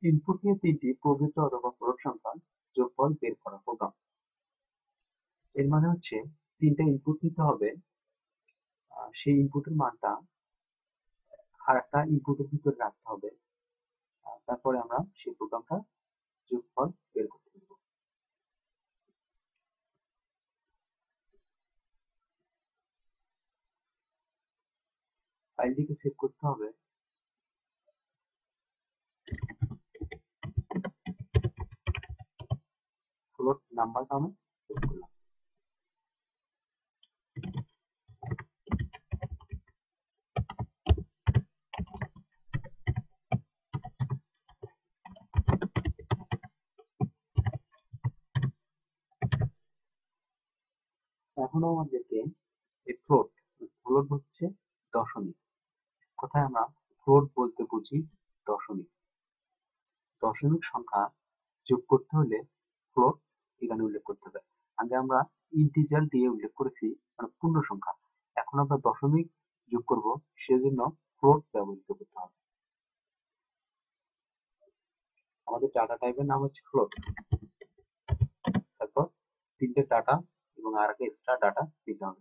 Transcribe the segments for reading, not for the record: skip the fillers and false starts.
Input নিয়ে তিনটি প্রকৃত অথবা ফ্লোট সংখ্যার যোগফল বের করা প্রোগ্রাম। এর মানে হচ্ছে তিনটা ইনপুট নিতে হবে, সেই ইনপুটের মানটা আর একটা ইনপুটের ভিতরে রাখতে হবে, তারপরে আমরা সেই প্রোগ্রামটা যোগফল বের করতে পারবো। ফাইলটিকে সেভ করতে হবে, ফ্লোট নাম্বার নামে সেভ করলাম। এখন আমাদেরকে এই ফ্লোট, ফ্লোট হচ্ছে দশমিক, কোথায় আমরা ফ্লোট বলতে বুঝি দশমিক। দশমিক সংখ্যা যোগ করতে হলে ফ্লোট এখানে উল্লেখ করতে হবে। আগে আমরা ইন্টিজার দিয়ে উল্লেখ করেছি, মানে পূর্ণ সংখ্যা। এখন আমরা দশমিক যোগ করব, সেজন্য ফ্লোট ব্যবহৃত করতে হবে। আমাদের ডাটা টাইপের নাম হচ্ছে ফ্লোট। তারপর তিনটে ডাটা এবং আর একটা এক্সট্রা ডাটা দিতে হবে।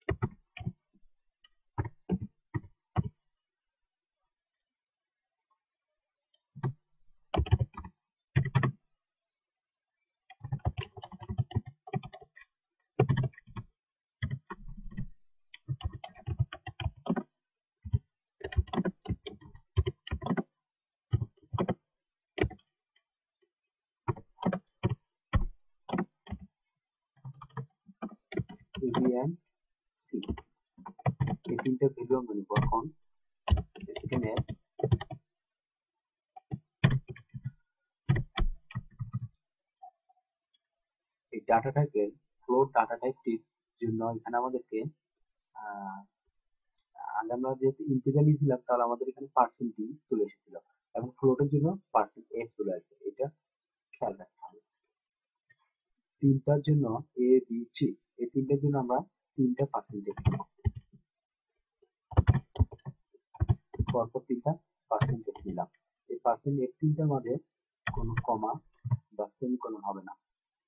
A, B and C, এই তিনটে ভ্যালু আমরা নিব। এখন এখানে এই ডাটা টাইপের ফ্লোট ডাটা টাইপটির জন্য এখানে আমাদেরকে আগে আমরা যেহেতু ইন্টিজার নিয়েছিলাম, তাহলে আমাদের এখানে পার্সেন্ট ডি চলে এসেছিল, এবং ফ্লোটের জন্য পার্সেন্ট এফ চলে আসবে। এটা খেয়াল রাখতে হবে। তিনটার জন্য এ বি সি, এই তিনটার জন্য আমরা তিনটা পার্সেন্টেজ নেব, পরপর তিনটা পার্সেন্টেজ নিলাম। এই পার্সেন্ট এফ তিনটার মাঝে কোনো কমা বা সেমিকোলন হবে না।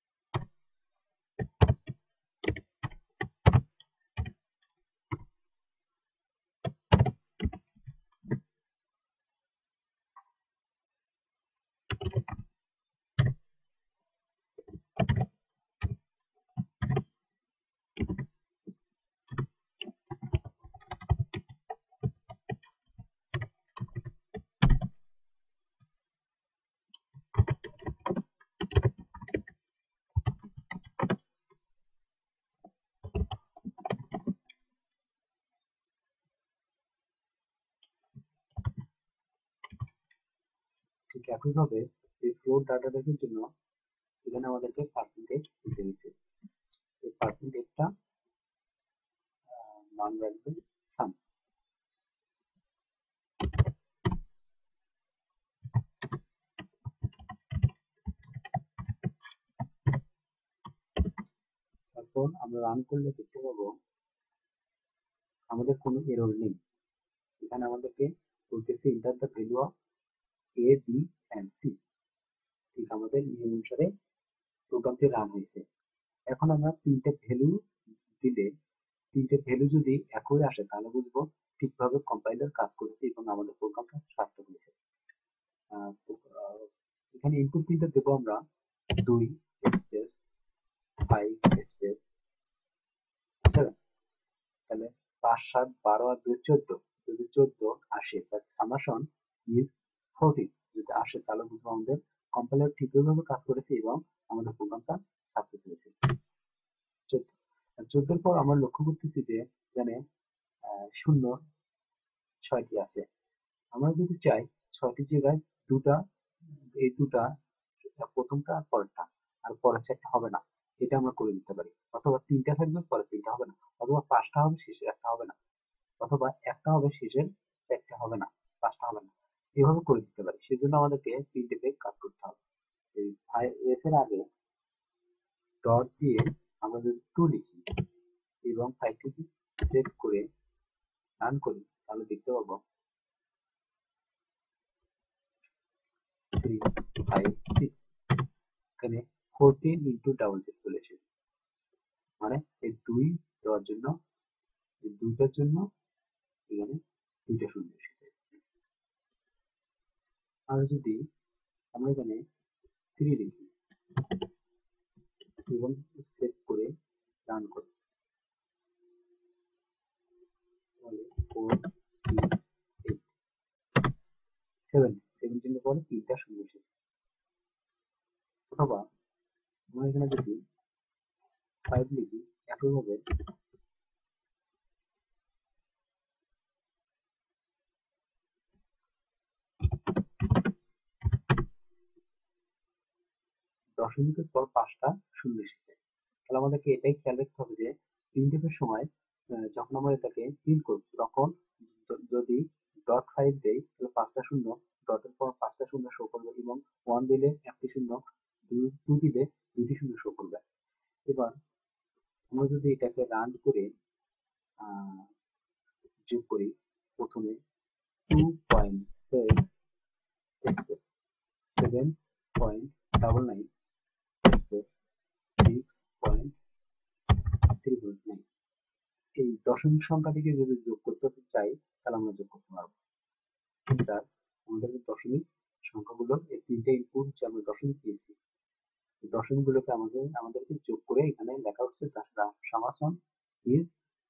ঠিক একইভাবে এই ফ্লোট ডাটা টাইপের জন্য এখানে আমাদেরকে পার্সেন্টেজ দিতে হয়েছে। এই পার্সেন্টেজটা মান রাখবে সাম। তারপর আমরা রান করলে দেখতে পাবো আমাদের কোনো এরর নেই। এখানে আমাদেরকে বলতেছে enter the value of A B and C. ঠিক আমাদের নিয়ম অনুসারে প্রোগ্রামটি রান হয়েছে। এখন আমরা তিনটে ভ্যালু দিলে, তিনটে ভ্যালু যদি একই আসে, তাহলে বুঝবো ঠিকভাবে কম্পাইলার কাজ করেছে এবং আমাদের প্রোগ্রামটা সার্থক হয়েছে। এখানে ইনপুট তিনটা দেবো আমরা, 2 স্পেস 5 স্পেস 7। তাহলে 5 7 12 আর 2 14, যদি 14 আসে তার সামেশন ইজ 14 যদি আসে, তাহলে বুঝবো আমাদের কম্পাইলার ঠিকভাবে কাজ করেছে এবং আমাদের প্রোগ্রামটা সাকসেস হয়েছে। 14 পর আমরা লক্ষ্য করতেছি যে এখানে শূন্য 6টি আছে। আমরা যদি চাই 6টি জায়গায় দুটা, এই দুটা, প্রথমটা আর পরেরটা, আর পরের চারটা হবে না, এটা আমরা করে দিতে পারি। অথবা তিনটা থাকবে, পরের তিনটা হবে না, অথবা 5টা হবে, শেষের একটা হবে না, অথবা একটা হবে, শেষের চারটা হবে না, 5টা হবে না, এভাবে করে দিতে পারি। সেজন্য আমাদেরকে প্রিন্টএফে কাজ করতে হবে। এই এফ এর আগে ডট দিয়ে আমরা যদি 2 লিখি এবং ফাইলটিকে সেভ করে রান করি, তাহলে দেখতে পাবো 3 5 6, এখানে 14 ইন্টু ডাবল জিরো চলে এসেছে, মানে এই 2 দেওয়ার জন্য, এই 2টার জন্য এখানে 2টা শূন্য এসেছে। আর যদি আমরা এখানে 3 লিখি এবং সেভ করে রান করি, তাহলে 4 6 8 7, 17 এর পরে 3টা শূন্য এসেছে। অথবা আমরা এখানে যদি 5 লিখি, একইভাবে 0.এর পর 5টা শূন্য এসেছে। তাহলে আমাদেরকে এটাই খেয়াল রাখতে হবে যে প্রিন্টএফ এর সময় যখন আমরা এটাকে প্রিন্ট করব, তখন যদি ডট 5 দেই তাহলে 5টা শূন্য, ডটের পর 5টা শূন্য শো করবে, এবং 1 দিলে একটি শূন্য, 2 দিলে 2টি শূন্য শো করবে। এবার আমরা যদি এটাকে রান করে যোগ করি, প্রথমে 2.6 স্পেস 7.99 স্পেস 6.349, এই দশমিক সংখ্যাটিকে যদি যোগ করতে চাই তাহলে আমরা যোগ করতে পারবো। এবার আমাদের দশমিক সংখ্যাগুলোর এই 3টে ইনপুট যে আমরা দশমিক দিয়েছি, এই দশমিকগুলোকে আমাদেরকে যোগ করে এখানে লেখা হচ্ছে সামাসন ইজ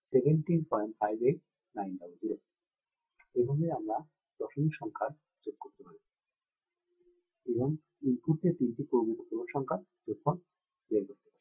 17.58900। এভাবে আমরা দশমিক সংখ্যা যোগ করতে পারি এবং ইনপুটে 3টি পূর্ণ সংখ্যা যোগফল বের করতে পারি।